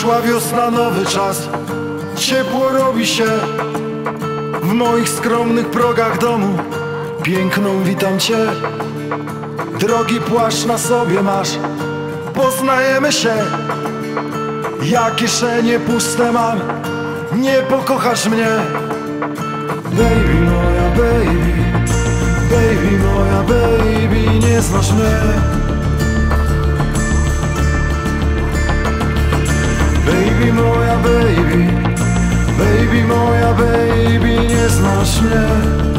Przyszła wiosna, nowy czas, ciepło robi się w moich skromnych progach domu. Piękną witam cię, drogi płaszcz na sobie masz. Poznajemy się, ja kieszenie puste mam. Nie pokochasz mnie, baby moja baby, baby moja baby, nie znasz mnie. Baby moja baby, baby moja baby, nie znasz mnie.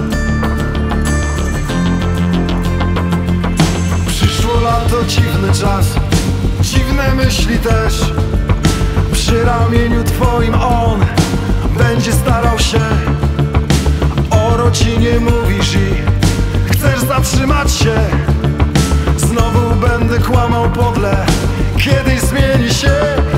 Przyszło lato, dziwny czas, dziwne myśli też. Przy ramieniu twoim on będzie starał się. O rodzinie mówisz i chcesz zatrzymać się. Znowu będę kłamał podle, kiedyś zmieni się.